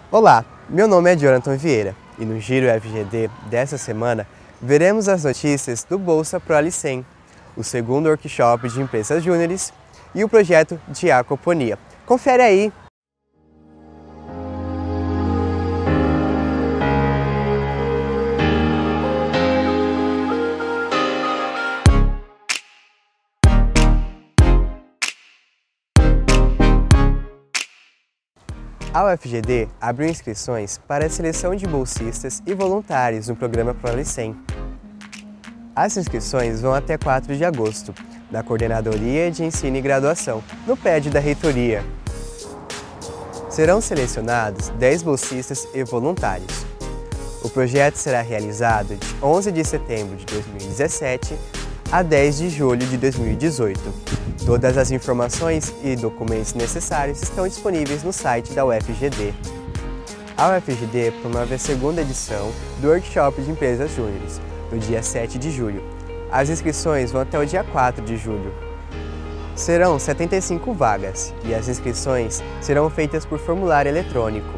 Olá, meu nome é Jonathan Vieira e no Giro FGD dessa semana veremos as notícias do Bolsa Pro Alicem, o segundo workshop de empresas júniores e o projeto de aquaponia. Confere aí! A UFGD abriu inscrições para a seleção de bolsistas e voluntários no programa Pro Alicem. As inscrições vão até 4 de agosto, na Coordenadoria de Ensino e Graduação, no prédio da Reitoria. Serão selecionados 10 bolsistas e voluntários. O projeto será realizado de 11 de setembro de 2017 a 10 de julho de 2018. Todas as informações e documentos necessários estão disponíveis no site da UFGD. A UFGD promove a segunda edição do Workshop de Empresas Júniores, no dia 7 de julho. As inscrições vão até o dia 4 de julho. Serão 75 vagas e as inscrições serão feitas por formulário eletrônico.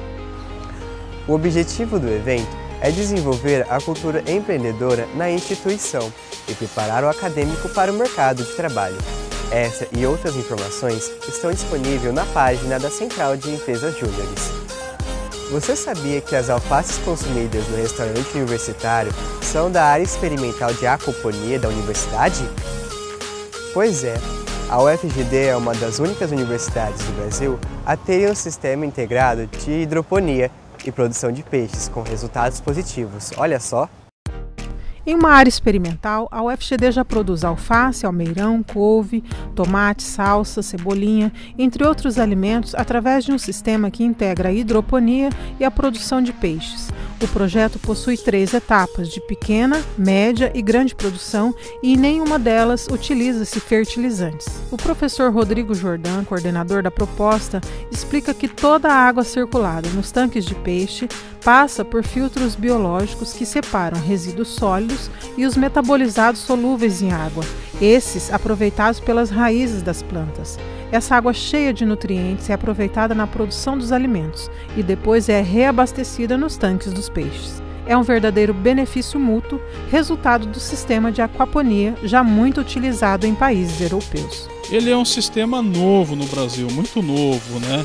O objetivo do evento é desenvolver a cultura empreendedora na instituição e preparar o acadêmico para o mercado de trabalho. Essa e outras informações estão disponíveis na página da Central de Empresas Júniores. Você sabia que as alfaces consumidas no restaurante universitário são da área experimental de aquaponia da universidade? Pois é, a UFGD é uma das únicas universidades do Brasil a ter um sistema integrado de hidroponia e produção de peixes com resultados positivos. Olha só! Em uma área experimental, a UFGD já produz alface, almeirão, couve, tomate, salsa, cebolinha, entre outros alimentos, através de um sistema que integra a hidroponia e a produção de peixes. O projeto possui 3 etapas, de pequena, média e grande produção, e em nenhuma delas utiliza-se fertilizantes. O professor Rodrigo Jordan, coordenador da proposta, explica que toda a água circulada nos tanques de peixe passa por filtros biológicos que separam resíduos sólidos e os metabolizados solúveis em água, esses aproveitados pelas raízes das plantas. Essa água cheia de nutrientes é aproveitada na produção dos alimentos e depois é reabastecida nos tanques dos peixes. É um verdadeiro benefício mútuo, resultado do sistema de aquaponia já muito utilizado em países europeus. Ele é um sistema novo no Brasil, muito novo, né?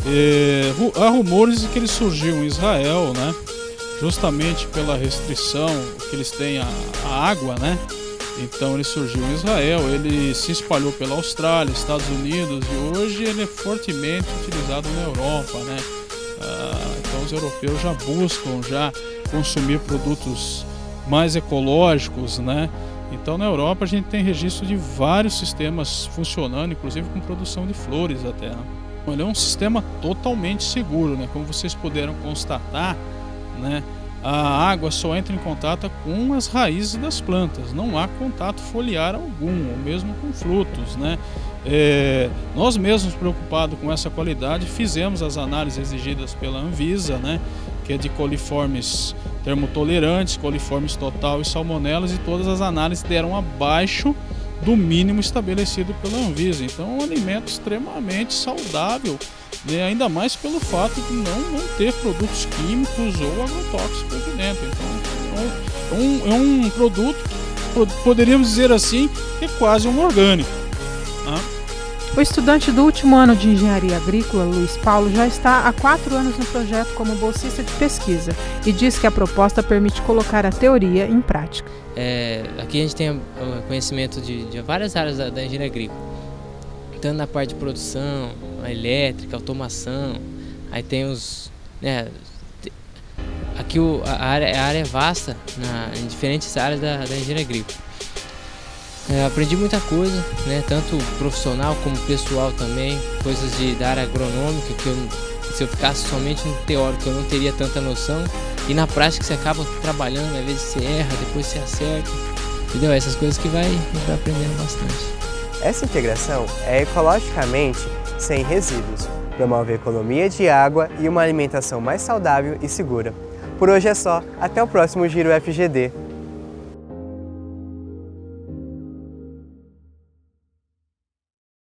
Há rumores de que ele surgiu em Israel, né? Justamente pela restrição que eles têm à água, né? Então ele surgiu em Israel, ele se espalhou pela Austrália, Estados Unidos e hoje ele é fortemente utilizado na Europa, né? Então os europeus já buscam consumir produtos mais ecológicos, né? Então na Europa a gente tem registro de vários sistemas funcionando, inclusive com produção de flores até, né? Ele é um sistema totalmente seguro, né? Como vocês puderam constatar, né? A água só entra em contato com as raízes das plantas, não há contato foliar algum, ou mesmo com frutos, né? Nós mesmos, preocupados com essa qualidade, fizemos as análises exigidas pela Anvisa, né? Que é de coliformes termotolerantes, coliformes total e salmonelas, e todas as análises deram abaixo do mínimo estabelecido pela Anvisa. Então é um alimento extremamente saudável, né? Ainda mais pelo fato de não ter produtos químicos ou agrotóxicos aqui dentro. Então é um produto que poderíamos dizer assim que é quase um orgânico, né? O estudante do último ano de Engenharia Agrícola, Luiz Paulo, já está há 4 anos no projeto como bolsista de pesquisa e diz que a proposta permite colocar a teoria em prática. Aqui a gente tem conhecimento de várias áreas da engenharia agrícola, tanto na parte de produção, elétrica, automação, aí tem os... aqui a área é vasta em diferentes áreas da engenharia agrícola. Aprendi muita coisa, né, tanto profissional como pessoal também, coisas da área agronômica que se eu ficasse somente no teórico eu não teria tanta noção, e na prática você acaba trabalhando, às vezes você erra, depois você acerta, entendeu? Essas coisas que a gente vai aprendendo bastante. Essa integração é ecologicamente sem resíduos, promove a economia de água e uma alimentação mais saudável e segura. Por hoje é só, até o próximo Giro FGD.